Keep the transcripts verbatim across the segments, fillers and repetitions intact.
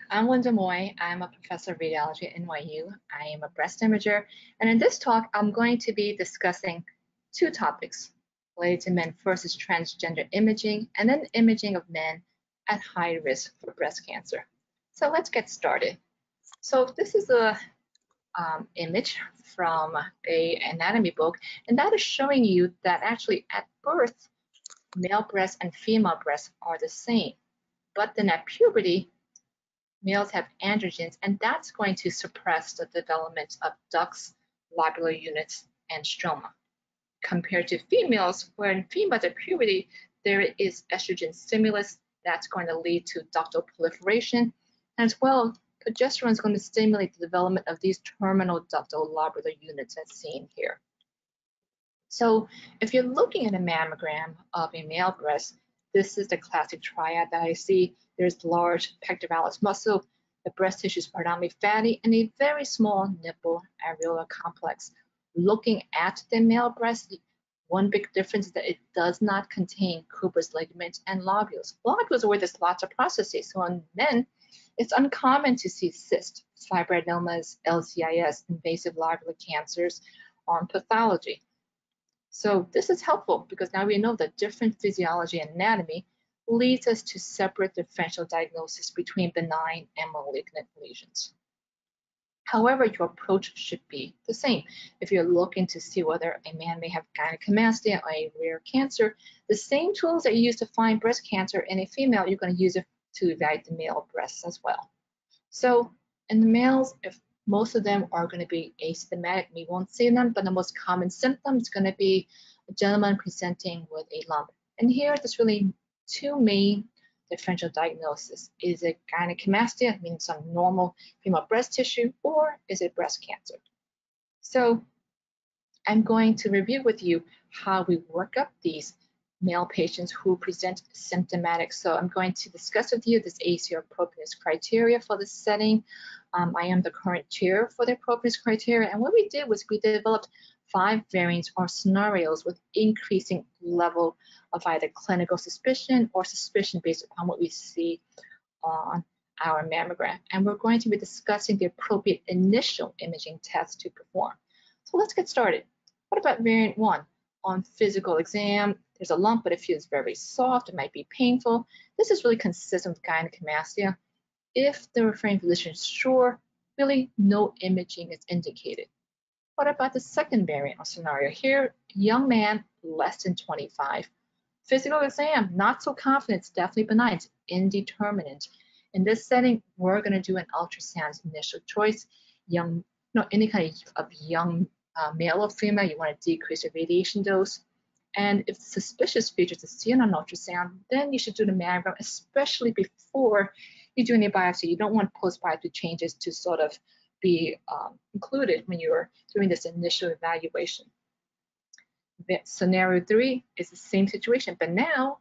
I'm Linda Moy. I'm a professor of radiology at N Y U. I am a breast imager, and in this talk, I'm going to be discussing two topics related to men. First is transgender imaging, and then imaging of men at high risk for breast cancer. So let's get started. So this is a um, image from a anatomy book, and that is showing you that actually at birth, male breasts and female breasts are the same, but then at puberty, males have androgens, and that's going to suppress the development of ducts, lobular units, and stroma. Compared to females, where in females at puberty, there is estrogen stimulus that's going to lead to ductal proliferation. And as well, progesterone is going to stimulate the development of these terminal ductal lobular units as seen here. So if you're looking at a mammogram of a male breast, this is the classic triad that I see. There's large pectoralis muscle, the breast tissue is predominantly fatty, and a very small nipple areolar complex. Looking at the male breast, one big difference is that it does not contain Cooper's ligament and lobules. Lobules are where there's lots of processes. So in men, it's uncommon to see cysts, fibroadenomas, L C I S, invasive lobular cancers on pathology. So this is helpful because now we know that different physiology and anatomy leads us to separate differential diagnosis between benign and malignant lesions. However, your approach should be the same. If you're looking to see whether a man may have gynecomastia or a rare cancer, the same tools that you use to find breast cancer in a female, you're going to use it to evaluate the male breasts as well. So in the males, if most of them are going to be asymptomatic, we won't see them, but the most common symptom is going to be a gentleman presenting with a lump. And here, there's really two main differential diagnosis. Is it gynecomastia, meaning some normal female breast tissue, or is it breast cancer? So I'm going to review with you how we work up these male patients who present symptomatic. So I'm going to discuss with you this A C R appropriateness criteria for this setting. Um, I am the current chair for the appropriateness criteria, and what we did was we developed five variants or scenarios with increasing level of either clinical suspicion or suspicion based upon what we see on our mammogram. And we're going to be discussing the appropriate initial imaging tests to perform. So let's get started. What about variant one? On physical exam, there's a lump, but it feels very soft. It might be painful. This is really consistent with gynecomastia. If the referring physician is sure, really no imaging is indicated. What about the second variant or scenario here? Young man, less than twenty-five. Physical exam, not so confident, it's definitely benign, it's indeterminate. In this setting, we're going to do an ultrasound initial choice. Young, no, any kind of young uh, male or female, you want to decrease the radiation dose. And if suspicious features are seen on ultrasound, then you should do the mammogram, especially before you do any biopsy. You don't want post-biopsy changes to sort of be um, included when you're doing this initial evaluation. The scenario three is the same situation, but now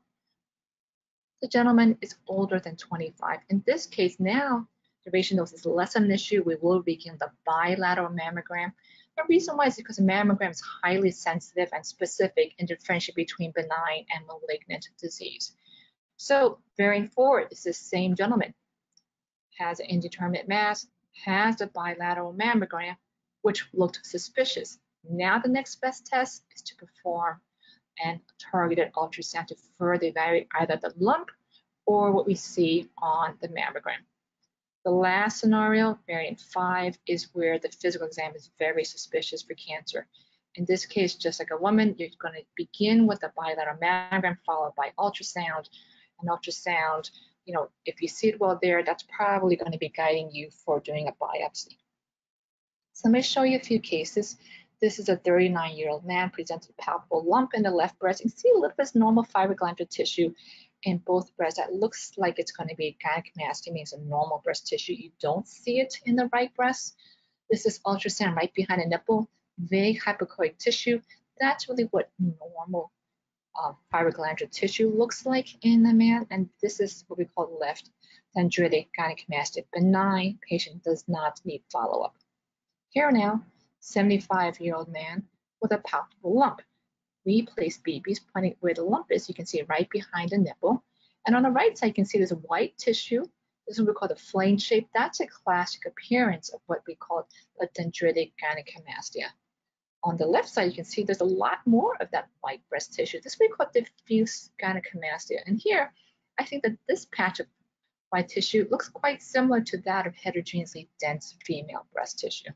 the gentleman is older than twenty-five. In this case, now the radiation dose is less of an issue. We will begin the bilateral mammogram. The reason why is because a mammogram is highly sensitive and specific in differentiating between benign and malignant disease. So variant four is the same gentleman, has an indeterminate mass, has a bilateral mammogram, which looked suspicious. Now the next best test is to perform a targeted ultrasound to further evaluate either the lump or what we see on the mammogram. The last scenario, variant five, is where the physical exam is very suspicious for cancer. In this case, just like a woman, you're going to begin with a bilateral mammogram followed by ultrasound. An ultrasound, you know, if you see it well there, that's probably going to be guiding you for doing a biopsy. So let me show you a few cases. This is a thirty-nine-year-old man presented a palpable lump in the left breast. You can see a little bit of normal fibroglandular tissue in both breasts. That looks like it's going to be gynecomastia, means a normal breast tissue. You don't see it in the right breast. This is ultrasound right behind the nipple, vague hypoechoic tissue. That's really what normal uh, fibroglandular tissue looks like in the man. And this is what we call left dendritic gynecomastia. Benign, patient does not need follow-up. Here now, seventy-five-year-old man with a palpable lump. We place B Bs pointing where the lump is. You can see it right behind the nipple. And on the right side, you can see there's a white tissue This is what we call the flame shape. That's a classic appearance of what we call a dendritic gynecomastia. On the left side, you can see there's a lot more of that white breast tissue. This is what we call diffuse gynecomastia. And here, I think that this patch of white tissue looks quite similar to that of heterogeneously dense female breast tissue.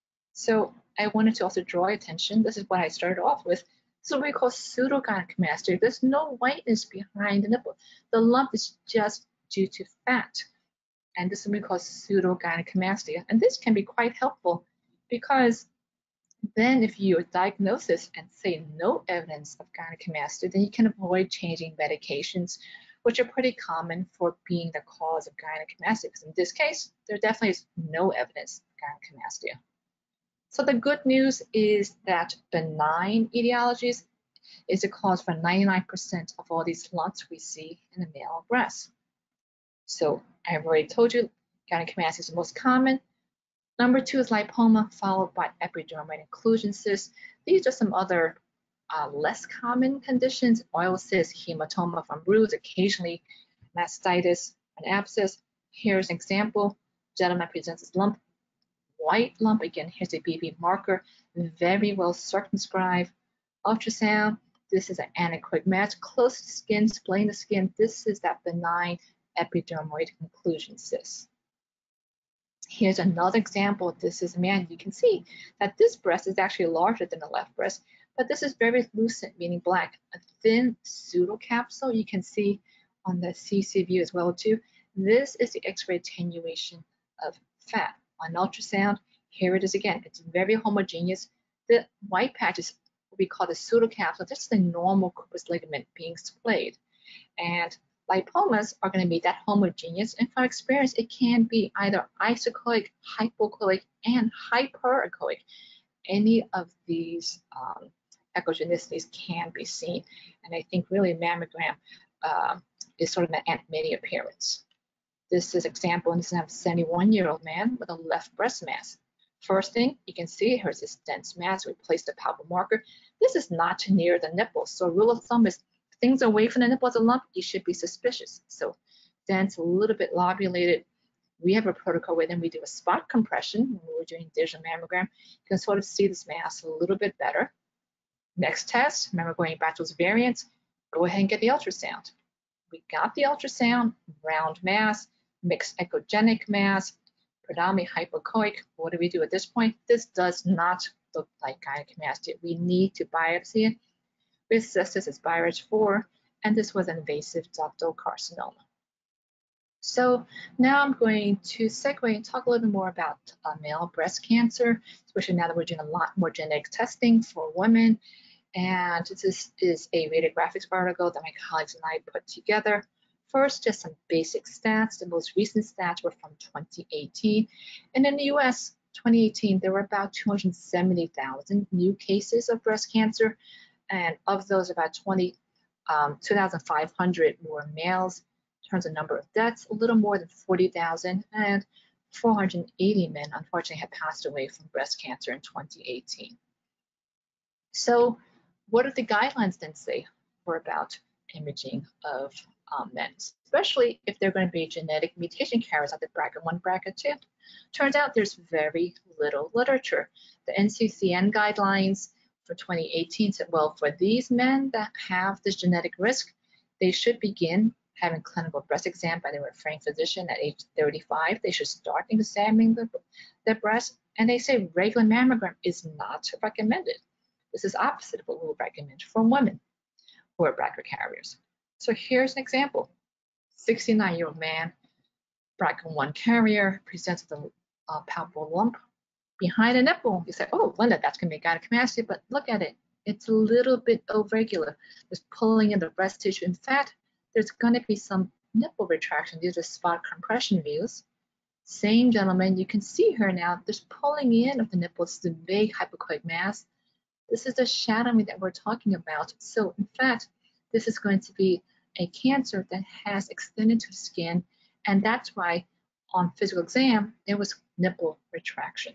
So I wanted to also draw attention. This is what I started off with. This is what we call pseudogynecomastia. There's no whiteness behind the nipple. The lump is just due to fat. And this is what we call pseudogynecomastia. And this can be quite helpful because then if you diagnose this and say no evidence of gynecomastia, then you can avoid changing medications, which are pretty common for being the cause of gynecomastia. Because in this case, there definitely is no evidence of gynecomastia. So the good news is that benign etiologies is the cause for ninety-nine percent of all these lumps we see in the male breast. So I've already told you gynecomastia is the most common. Number two is lipoma, followed by epidermoid inclusion cysts. These are some other uh, less common conditions. Oil cysts, hematoma from bruise, occasionally mastitis, an abscess. Here's an example. Gentleman presents this lump, white lump. Again, here's a B B marker, very well circumscribed. Ultrasound, this is an anechoic mass, close to the skin, splaying the skin. This is that benign epidermoid inclusion cyst. Here's another example. This is a man. You can see that this breast is actually larger than the left breast, but this is very lucent, meaning black. A thin pseudocapsule you can see on the C C view as well too. This is the X-ray attenuation of fat. On ultrasound, here it is again. It's very homogeneous. The white patch is what we call the pseudocapsule. This is the normal corpus ligament being splayed. And lipomas are going to be that homogeneous, and from experience, it can be either isoechoic, hypoechoic, and hyperechoic. Any of these um, echogenicities can be seen, and I think really a mammogram uh, is sort of an Aunt Minnie appearance. This is example, and this is a seventy-one-year-old man with a left breast mass. First thing you can see, here's this dense mass. We placed a palpable marker. This is not near the nipple, so rule of thumb is things away from the nipple as a lump, you should be suspicious. So dense, a little bit lobulated. We have a protocol where then we do a spot compression when we're doing digital mammogram. You can sort of see this mass a little bit better. Next test, remember going back to those variants, go ahead and get the ultrasound. We got the ultrasound, round mass, mixed echogenic mass, predominantly hypoechoic. What do we do at this point? This does not look like gynecomastia. We need to biopsy it. We assessed this as B I R A G four, and this was an invasive ductal carcinoma. So now I'm going to segue and talk a little bit more about uh, male breast cancer, especially now that we're doing a lot more genetic testing for women. And this is a radiographics article that my colleagues and I put together. First, just some basic stats. The most recent stats were from twenty eighteen. And in the U S, twenty eighteen, there were about two hundred seventy thousand new cases of breast cancer. And of those, about twenty, um, two thousand five hundred were males. In terms of number of deaths, a little more than forty thousand, and four hundred eighty men, unfortunately, had passed away from breast cancer in twenty eighteen. So what do the guidelines then say for about imaging of um, men, especially if they're going to be genetic mutation carriers at the BRCA one, BRCA two? Turns out there's very little literature. The N C C N guidelines for twenty eighteen said, well, for these men that have this genetic risk, they should begin having clinical breast exam by their referring physician at age thirty-five. They should start examining the, their breast, and they say regular mammogram is not recommended. This is opposite of what we would recommend for women who are BRCA carriers. So here's an example. sixty-nine-year-old man, BRCA one carrier, presents with a uh, palpable lump behind the nipple. You say, oh, Linda, that's going to be gynecomastia, but look at it. It's a little bit irregular. There's pulling in the breast tissue. In fact, there's going to be some nipple retraction. These are spot compression views. Same gentleman, you can see her now. There's pulling in of the nipple. It's the big hypoechoic mass. This is the shadowing that we're talking about. So in fact, this is going to be a cancer that has extended to the skin, and that's why on physical exam, there was nipple retraction.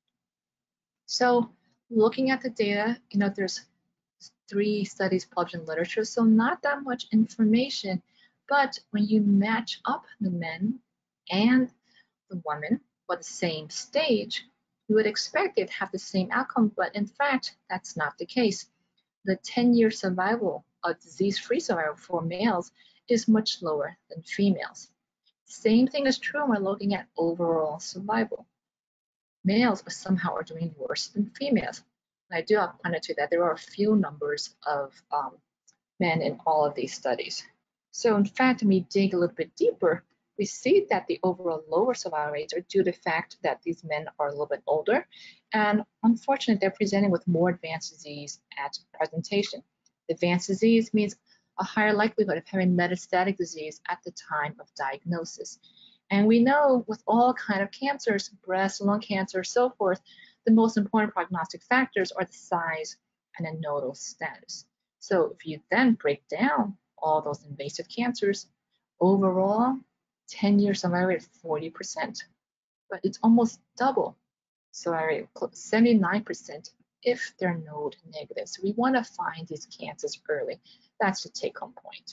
So looking at the data, you know, there's three studies published in literature, so not that much information, but when you match up the men and the woman for the same stage, you would expect it to have the same outcome, but in fact, that's not the case. The ten-year survival, or disease-free survival for males, is much lower than females. Same thing is true when we're looking at overall survival. Males are somehow are doing worse than females. And I do have pointed to that there are a few numbers of um, men in all of these studies. So in fact, when we dig a little bit deeper, we see that the overall lower survival rates are due to the fact that these men are a little bit older, and unfortunately, they're presenting with more advanced disease at presentation. Advanced disease means a higher likelihood of having metastatic disease at the time of diagnosis. And we know with all kind of cancers, breast, lung cancer, so forth, the most important prognostic factors are the size and the nodal status. So if you then break down all those invasive cancers, overall, ten-year survival rate is forty percent, but it's almost double survival rate, seventy-nine percent if they're node negative. So we want to find these cancers early. That's the take-home point.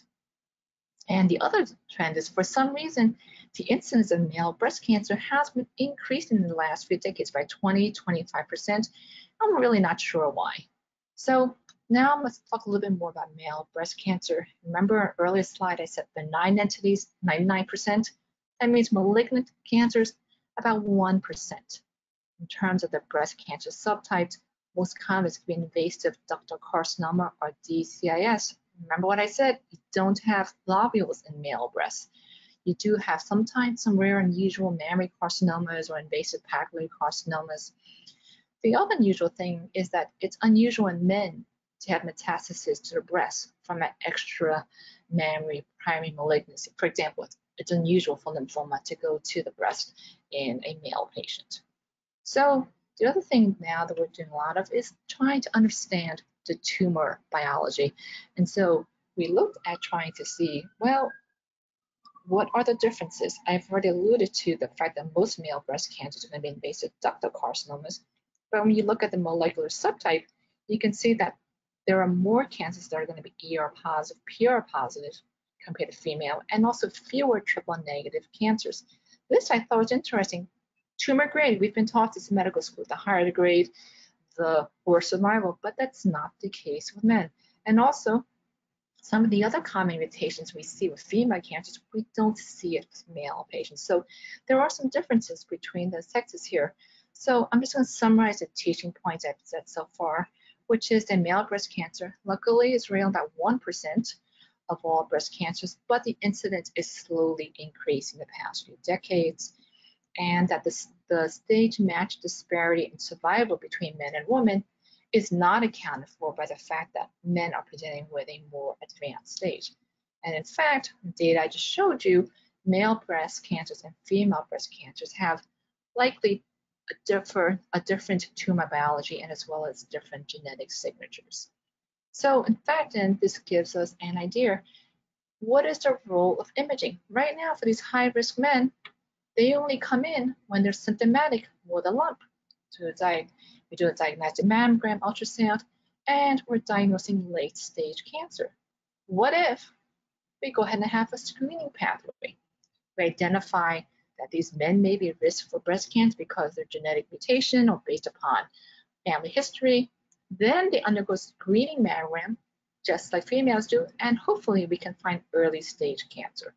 And the other trend is, for some reason, the incidence of male breast cancer has been increasing in the last few decades by twenty, twenty-five percent. I'm really not sure why. So now let's talk a little bit more about male breast cancer. Remember our earlier slide, I said benign entities, ninety-nine percent. That means malignant cancers, about one percent. In terms of the breast cancer subtypes, most common is invasive ductal carcinoma, or D C I S. Remember what I said, you don't have lobules in male breasts. You do have sometimes some rare unusual mammary carcinomas or invasive papillary carcinomas. The other unusual thing is that it's unusual in men to have metastasis to the breast from an extra mammary primary malignancy. For example, it's unusual for lymphoma to go to the breast in a male patient. So the other thing now that we're doing a lot of is trying to understand the tumor biology. And so we looked at trying to see, well, what are the differences? I've already alluded to the fact that most male breast cancers are going to be invasive ductal carcinomas. But when you look at the molecular subtype, you can see that there are more cancers that are going to be E R positive, P R positive compared to female, and also fewer triple negative cancers. This I thought was interesting. Tumor grade, we've been taught this in medical school, the higher the grade, the worse survival, but that's not the case with men. And also, some of the other common mutations we see with female cancers, we don't see it with male patients. So there are some differences between the sexes here. So I'm just going to summarize the teaching points I've said so far, which is that male breast cancer, luckily, is around about one percent of all breast cancers, but the incidence is slowly increasing the past few decades, and that the, the stage match disparity in survival between men and women is not accounted for by the fact that men are presenting with a more advanced stage. And in fact, the data I just showed you, male breast cancers and female breast cancers have likely a, differ, a different tumor biology and as well as different genetic signatures. So in fact, then this gives us an idea, what is the role of imaging? Right now, for these high-risk men, they only come in when they're symptomatic with a lump. So it's like we do a diagnostic mammogram, ultrasound, and we're diagnosing late-stage cancer. What if we go ahead and have a screening pathway? We identify that these men may be at risk for breast cancer because of their genetic mutation or based upon family history. Then they undergo screening mammogram, just like females do, and hopefully we can find early-stage cancer.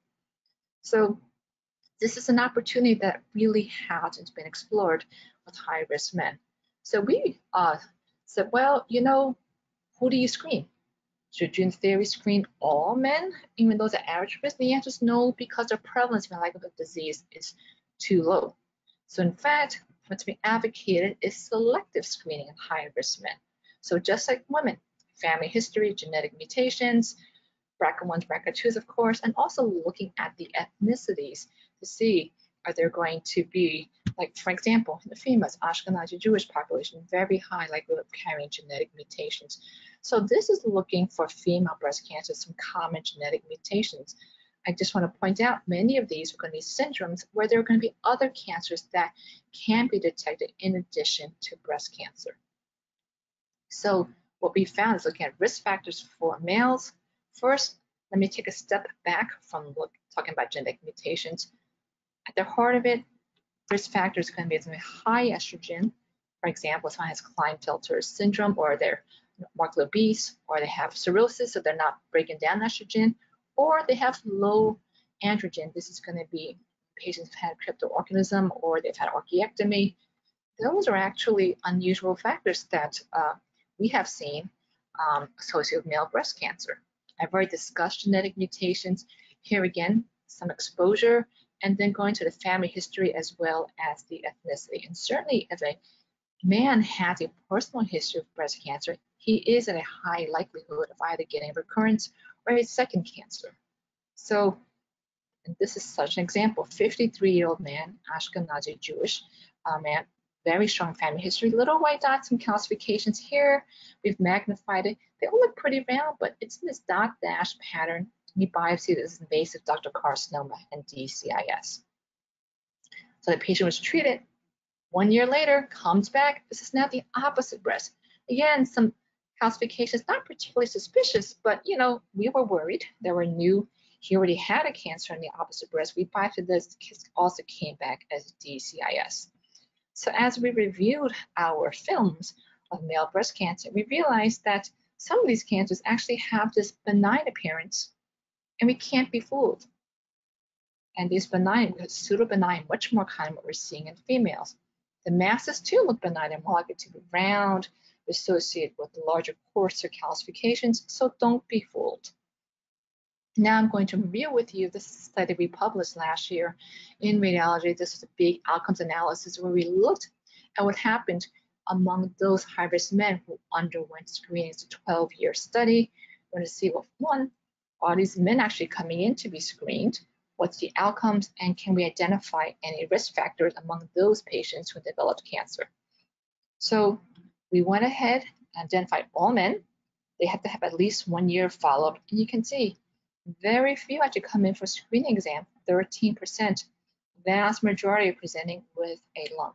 So this is an opportunity that really hasn't been explored with high-risk men. So we uh, said, well, you know, who do you screen? Should you, in theory, screen all men, even those at average risk? The answer is no, because the prevalence and likelihood of disease is too low. So in fact, what's being advocated is selective screening in high-risk men. So just like women, family history, genetic mutations, B R C A one, B R C A twos, of course, and also looking at the ethnicities to see, are there going to be, like, for example, the females, Ashkenazi Jewish population, very high likelihood of carrying genetic mutations. So this is looking for female breast cancer, some common genetic mutations. I just want to point out many of these are going to be syndromes where there are going to be other cancers that can be detected in addition to breast cancer. So what we found is looking at risk factors for males. First, let me take a step back from look, talking about genetic mutations. At the heart of it, risk factors can be high estrogen. For example, someone has Klinefelter syndrome, or they're morbidly obese, or they have cirrhosis, so they're not breaking down estrogen, or they have low androgen. This is going to be patients who've had cryptorganism, or they've had orchiectomy. Those are actually unusual factors that uh, we have seen um, associated with male breast cancer. I've already discussed genetic mutations. Here again, some exposure, and then going to the family history as well as the ethnicity. And certainly if a man has a personal history of breast cancer, he is at a high likelihood of either getting recurrence or a second cancer. So, and this is such an example, fifty-three-year-old man, Ashkenazi Jewish uh, man, very strong family history, little white dots and calcifications here. We've magnified it. They all look pretty round, but it's in this dot dash pattern. We biopsy this invasive ductal carcinoma and D C I S. So the patient was treated. One year later, comes back. This is now the opposite breast. Again, some calcifications, not particularly suspicious, but you know, we were worried. There were new, he already had a cancer in the opposite breast. We biopsied this, also came back as D C I S. So as we reviewed our films of male breast cancer, we realized that some of these cancers actually have this benign appearance, and we can't be fooled. And these benign, pseudo-benign, much more common what we're seeing in females. The masses too look benign and more likely to be round, associated with larger, coarser calcifications, so don't be fooled. Now I'm going to review with you this study we published last year in radiology. This is a big outcomes analysis where we looked at what happened among those high-risk men who underwent screening. It's a twelve-year study. We're going to see, well, one, are these men actually coming in to be screened? What's the outcomes, and can we identify any risk factors among those patients who developed cancer? So we went ahead and identified all men. They had to have at least one year of follow-up, and you can see very few actually come in for screening exam, thirteen percent. Vast majority are presenting with a lump.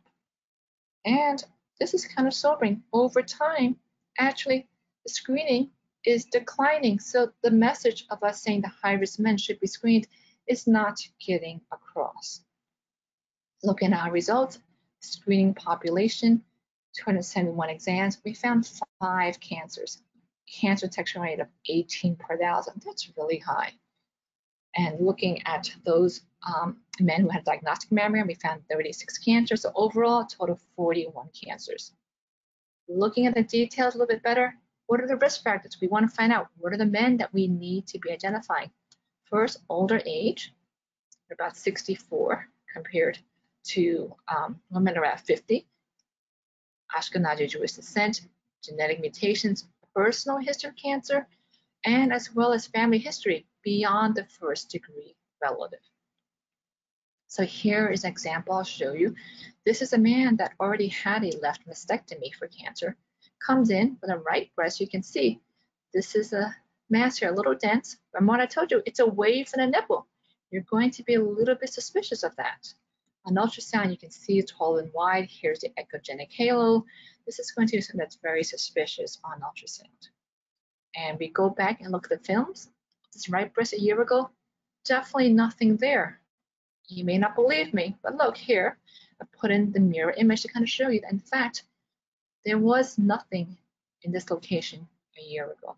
And this is kind of sobering. Over time, actually, the screening is declining. So the message of us saying the high-risk men should be screened is not getting across. Looking at our results, screening population, two hundred seventy-one exams, we found five cancers. Cancer detection rate of eighteen per thousand, that's really high. And looking at those um, men who had diagnostic mammogram, we found thirty-six cancers, so overall, a total of forty-one cancers. Looking at the details a little bit better, what are the risk factors? We want to find out what are the men that we need to be identifying. First, older age, about sixty-four compared to um, women around fifty. Ashkenazi Jewish descent, genetic mutations, personal history of cancer, and as well as family history beyond the first degree relative. So here is an example I'll show you. This is a man that already had a left mastectomy for cancer, comes in with a right breast. You can see this is a mass here, a little dense. Remember what I told you, it's a wave in a nipple. You're going to be a little bit suspicious of that. On ultrasound, you can see it's tall and wide. Here's the echogenic halo. This is going to be something that's very suspicious on ultrasound. And we go back and look at the films. This right breast a year ago, definitely nothing there. You may not believe me, but look here. I put in the mirror image to kind of show you that, in fact, there was nothing in this location a year ago.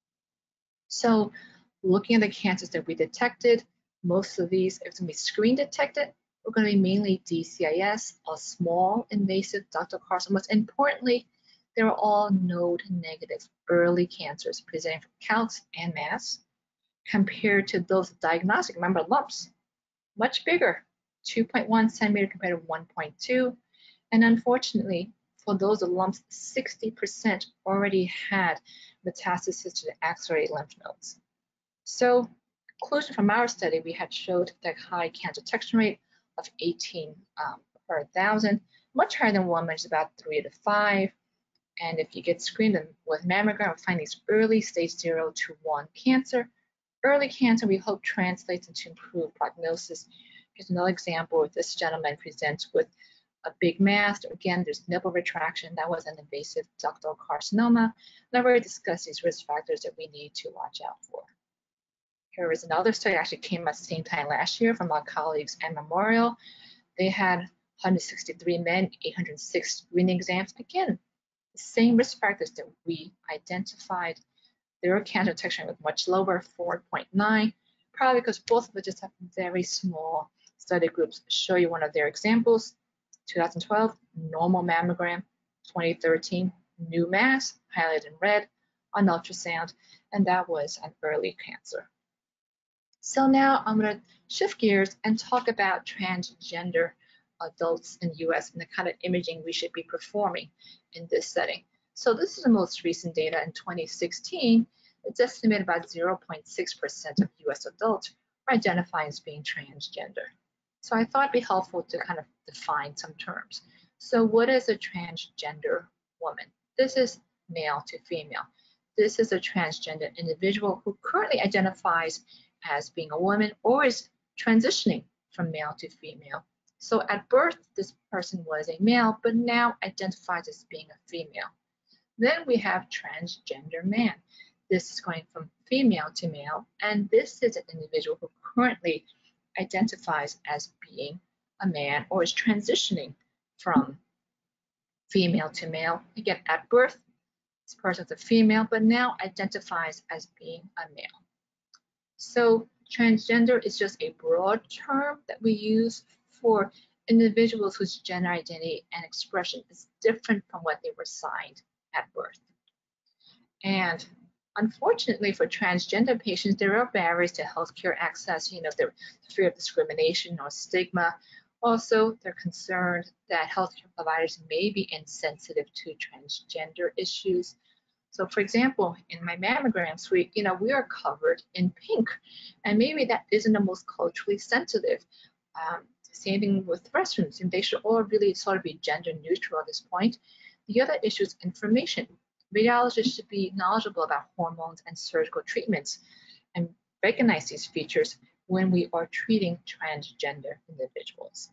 So looking at the cancers that we detected, most of these, if it's going to be screen detected, we're going to be mainly D C I S, or small invasive ductal carcinomas. Importantly, they're all node negative early cancers presenting from calcs and mass, compared to those diagnostic, remember lumps, much bigger, two point one centimeter compared to one point two. And unfortunately, for those lumps, sixty percent already had metastasis to the axillary lymph nodes. So, conclusion from our study, we had showed that high cancer detection rate of eighteen um, per thousand, much higher than women, is about three to five. And if you get screened with mammogram, we find these early stage zero to one cancer. Early cancer, we hope, translates into improved prognosis. Here's another example where this gentleman presents with a big mass. Again, there's nipple retraction. That was an invasive ductal carcinoma. And I've already discussed these risk factors that we need to watch out for. Here is another study that actually came at the same time last year from our colleagues at Memorial. They had one hundred sixty-three men, eight hundred six screening exams. Again, the same risk factors that we identified. Their cancer detection was much lower, four point nine, probably because both of them just have very small study groups. I'll show you one of their examples. two thousand twelve, normal mammogram. twenty thirteen, new mass, highlighted in red, on ultrasound, and that was an early cancer. So now I'm going to shift gears and talk about transgender adults in the U S and the kind of imaging we should be performing in this setting. So this is the most recent data in twenty sixteen. It's estimated about zero point six percent of U S adults are identifying as being transgender. So I thought it'd be helpful to kind of define some terms. So what is a transgender woman? This is male to female. This is a transgender individual who currently identifies as being a woman or is transitioning from male to female. So at birth, this person was a male, but now identifies as being a female. Then we have transgender man. This is going from female to male, and this is an individual who currently identifies as being a man or is transitioning from female to male. Again, at birth, this person is a female, but now identifies as being a male. So transgender is just a broad term that we use for individuals whose gender identity and expression is different from what they were assigned at birth. And unfortunately for transgender patients, there are barriers to healthcare access, you know, the fear of discrimination or stigma. Also, they're concerned that healthcare providers may be insensitive to transgender issues. So for example, in my mammogram suite, you know, we are covered in pink, and maybe that isn't the most culturally sensitive. Um, same thing with restrooms, and they should all really sort of be gender neutral at this point. The other issue is information. Radiologists should be knowledgeable about hormones and surgical treatments and recognize these features when we are treating transgender individuals.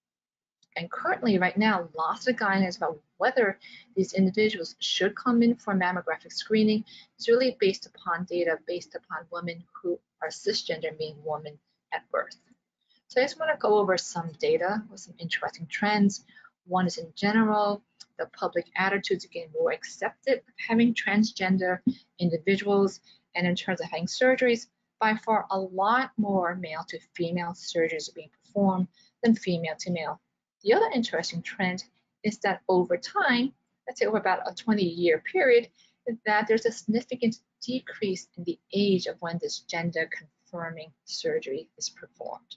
And currently, right now, lots of guidance about whether these individuals should come in for mammographic screening is really based upon data based upon women who are cisgender, meaning women at birth. So I just want to go over some data with some interesting trends. One is in general, the public attitudes are getting more accepted of having transgender individuals, and in terms of having surgeries, by far a lot more male to female surgeries are being performed than female to male. The other interesting trend is that over time, let's say over about a twenty year period, that there's a significant decrease in the age of when this gender confirming surgery is performed.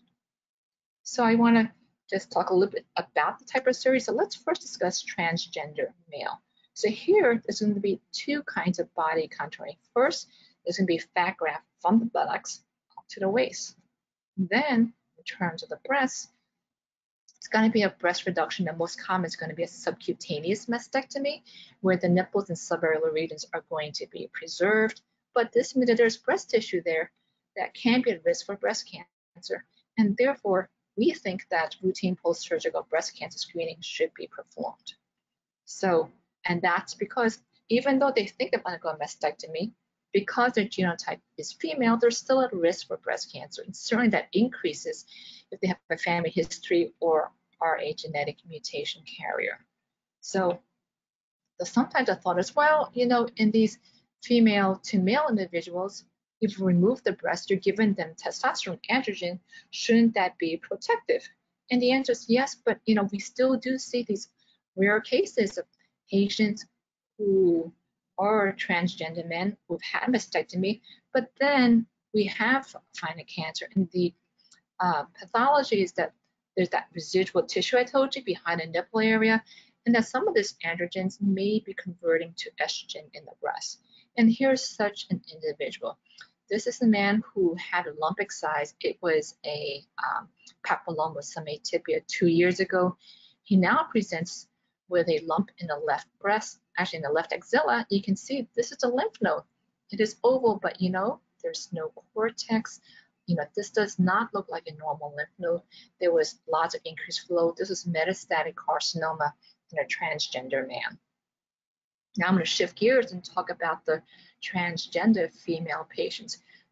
So I want to just talk a little bit about the type of surgery. So let's first discuss transgender male. So here, there's going to be two kinds of body contouring. First, there's going to be fat graft from the buttocks up to the waist. Then, in terms of the breasts, it's going to be a breast reduction. The most common is going to be a subcutaneous mastectomy, where the nipples and subaerial regions are going to be preserved. But this means that there's breast tissue there that can be at risk for breast cancer, and therefore, we think that routine post-surgical breast cancer screening should be performed. So, and that's because even though they think of undergoing mastectomy, because their genotype is female, they're still at risk for breast cancer. And certainly that increases if they have a family history or are a genetic mutation carrier. So, so sometimes I thought as well, you know, in these female to male individuals, if you remove the breast, you're giving them testosterone, androgen, shouldn't that be protective? And the answer is yes, but you know, we still do see these rare cases of patients who are transgender men who've had mastectomy, but then we have found a cancer. And the uh, pathology is that there's that residual tissue I told you behind the nipple area, and that some of these androgens may be converting to estrogen in the breast. And here's such an individual. This is a man who had a lump excised. It was a um, papilloma atypia two years ago. He now presents with a lump in the left breast, actually in the left axilla. You can see this is a lymph node. It is oval, but you know, there's no cortex. You know, this does not look like a normal lymph node. There was lots of increased flow. This is metastatic carcinoma in a transgender man. Now I'm going to shift gears and talk about the transgender female patients.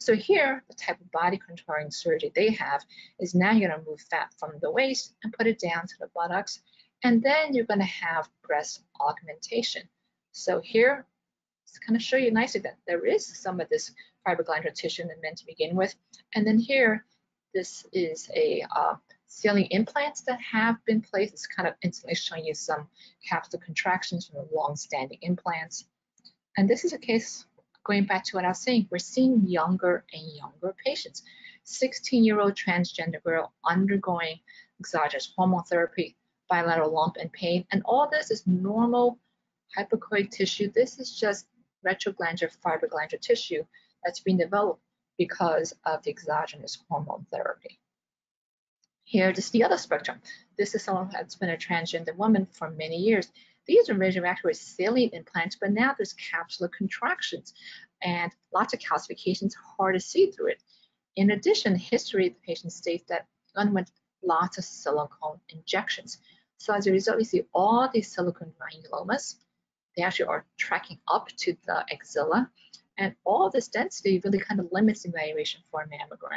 So here, the type of body contouring surgery they have is now you're gonna move fat from the waist and put it down to the buttocks, and then you're gonna have breast augmentation. So here, it's kind of show you nicely that there is some of this fibroglandular tissue in the men to begin with. And then here, this is a uh, saline implants that have been placed. It's kind of instantly showing you some capsular contractions from the long-standing implants. And this is a case, going back to what I was saying, we're seeing younger and younger patients. sixteen-year-old transgender girl undergoing exogenous hormone therapy, bilateral lump and pain, and all this is normal hypoechoic tissue. This is just retroglandular fibroglandular tissue that's being developed because of the exogenous hormone therapy. Here, this is the other spectrum. This is someone that's been a transgender woman for many years. These originally actually were saline implants, but now there's capsular contractions and lots of calcifications, hard to see through it. In addition, history, the patient states that underwent lots of silicone injections. So as a result, we see all these silicone granulomas. They actually are tracking up to the axilla, and all this density really kind of limits evaluation for a mammogram.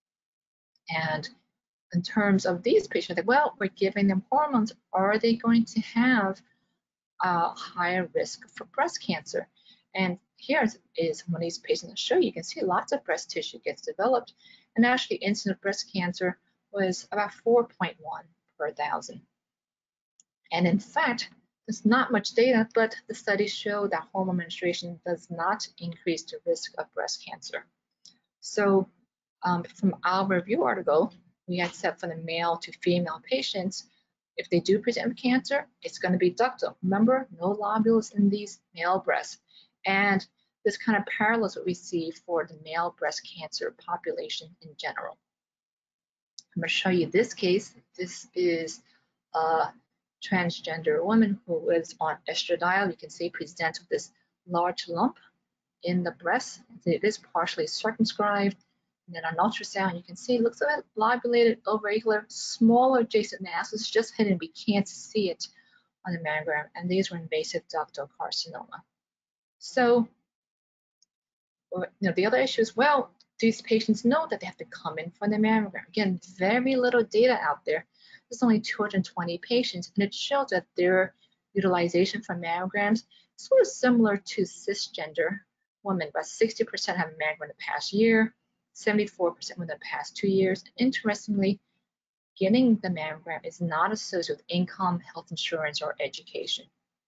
And in terms of these patients, like, well, we're giving them hormones. Are they going to have a higher risk for breast cancer? And here is one of these patients I'll show you. You can see lots of breast tissue gets developed, and actually incidence of breast cancer was about four point one per thousand. And in fact, there's not much data, but the studies show that hormone administration does not increase the risk of breast cancer. So um, from our review article, we had set for the male to female patients, if they do present with cancer, it's going to be ductal. Remember, no lobules in these male breasts. And this kind of parallels what we see for the male breast cancer population in general. I'm going to show you this case. This is a transgender woman who is on estradiol. You can see presents with this large lump in the breast. It is partially circumscribed. And then on ultrasound, you can see it looks a bit lobulated, ovariculated, smaller adjacent mass. It's just hidden. We can't see it on the mammogram. And these were invasive ductal carcinoma. So, you know, the other issue is, well, these patients know that they have to come in for the mammogram. Again, very little data out there. There's only two hundred twenty patients, and it shows that their utilization for mammograms is sort of similar to cisgender women. About sixty percent have a mammogram in the past year, seventy-four percent within the past two years. Interestingly, getting the mammogram is not associated with income, health insurance, or education.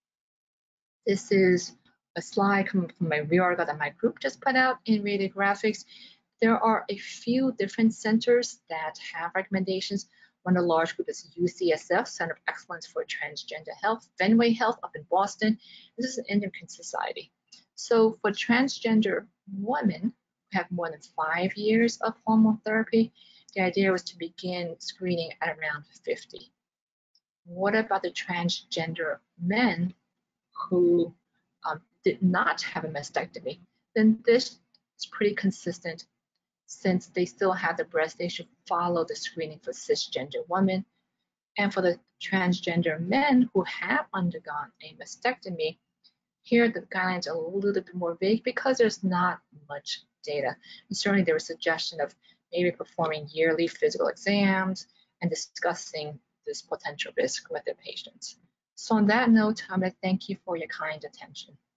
This is a slide coming from my review article that my group just put out in Radiographics. There are a few different centers that have recommendations. One of the large group is U C S F, Center of Excellence for Transgender Health, Fenway Health up in Boston. This is an endocrine society. So for transgender women who have more than five years of hormone therapy, the idea was to begin screening at around fifty. What about the transgender men who um, did not have a mastectomy? Then this is pretty consistent. Since they still have the breast, they should follow the screening for cisgender women. And for the transgender men who have undergone a mastectomy, here the guidelines are a little bit more vague because there's not much data. And certainly there was a suggestion of maybe performing yearly physical exams and discussing this potential risk with the patients. So on that note, I'm going to thank you for your kind attention.